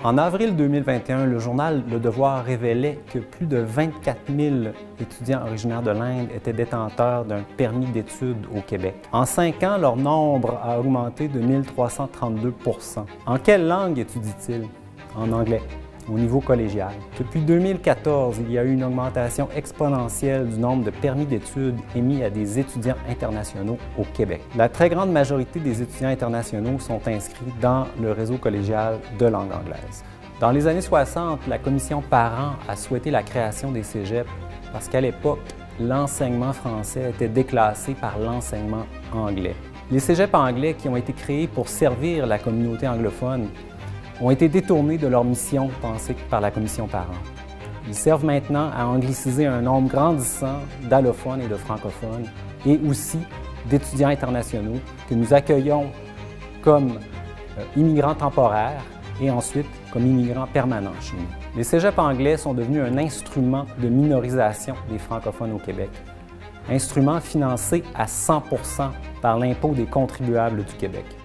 En avril 2021, le journal Le Devoir révélait que plus de 24 000 étudiants originaires de l'Inde étaient détenteurs d'un permis d'études au Québec. En 5 ans, leur nombre a augmenté de 1332 %. En quelle langue étudient-ils? En anglais, au niveau collégial. Depuis 2014, il y a eu une augmentation exponentielle du nombre de permis d'études émis à des étudiants internationaux au Québec. La très grande majorité des étudiants internationaux sont inscrits dans le réseau collégial de langue anglaise. Dans les années 60, la commission Parents a souhaité la création des cégeps parce qu'à l'époque, l'enseignement français était déclassé par l'enseignement anglais. Les cégeps anglais qui ont été créés pour servir la communauté anglophone ont été détournés de leur mission pensée par la commission Parents. Ils servent maintenant à angliciser un nombre grandissant d'allophones et de francophones et aussi d'étudiants internationaux que nous accueillons comme immigrants temporaires et ensuite comme immigrants permanents chez nous. Les cégeps anglais sont devenus un instrument de minorisation des francophones au Québec, instrument financé à 100% par l'impôt des contribuables du Québec.